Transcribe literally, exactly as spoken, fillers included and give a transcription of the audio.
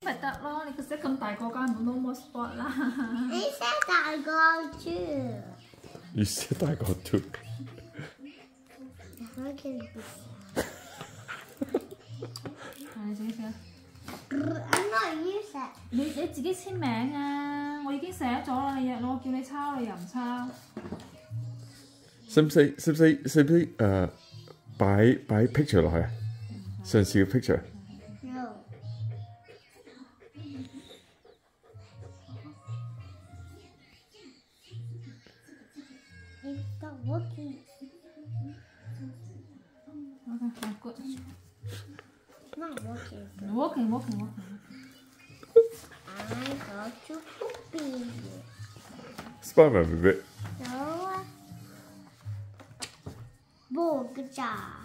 咪得咯，你個色咁大個，梗係冇 no more spot 啦。 你識大個豬。 You said I got two. I'm not using. 你你自己簽名啊！我已經寫咗啦，你我叫你抄，你又唔抄。 使唔使使唔使使唔使誒擺擺 picture 落去啊？上次嘅 picture。 No. It's not working. Okay, good. It's not working. Working, working, working. I got to poopy. Spiderman bébé. No. Bon, good job.